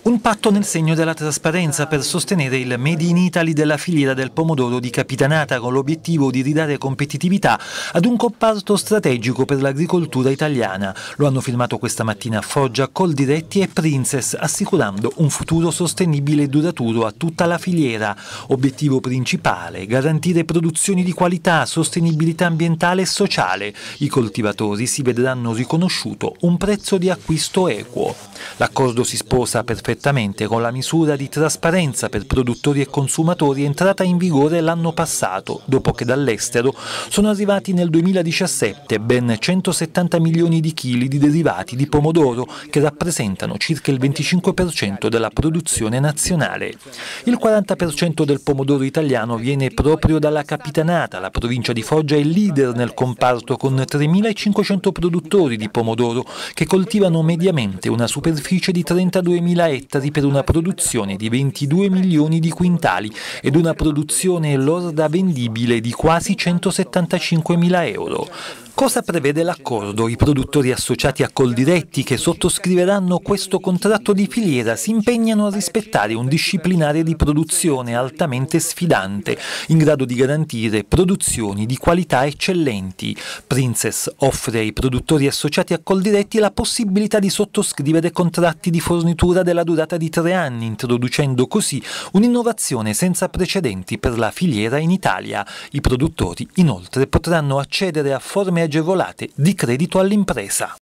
Un patto nel segno della trasparenza per sostenere il Made in Italy della filiera del pomodoro di Capitanata, con l'obiettivo di ridare competitività ad un comparto strategico per l'agricoltura italiana. Lo hanno firmato questa mattina Foggia, Coldiretti e Princes, assicurando un futuro sostenibile e duraturo a tutta la filiera. Obiettivo principale: garantire produzioni di qualità, sostenibilità ambientale e sociale. I coltivatori si vedranno riconosciuto un prezzo di acquisto equo. L'accordo si sposa perfettamente con la misura di trasparenza per produttori e consumatori entrata in vigore l'anno passato, dopo che dall'estero sono arrivati nel 2017 ben 170 milioni di chili di derivati di pomodoro, che rappresentano circa il 25% della produzione nazionale. Il 40% del pomodoro italiano viene proprio dalla Capitanata. La provincia di Foggia è leader nel comparto, con 3.500 produttori di pomodoro che coltivano mediamente una superficie di 32.000 ettari per una produzione di 22 milioni di quintali ed una produzione lorda vendibile di quasi 175.000 euro. Cosa prevede l'accordo? I produttori associati a Coldiretti, che sottoscriveranno questo contratto di filiera, si impegnano a rispettare un disciplinare di produzione altamente sfidante, in grado di garantire produzioni di qualità eccellenti. Princes offre ai produttori associati a Coldiretti la possibilità di sottoscrivere contratti di fornitura della durata di 3 anni, introducendo così un'innovazione senza precedenti per la filiera in Italia. I produttori inoltre potranno accedere a forme agevolate di credito all'impresa.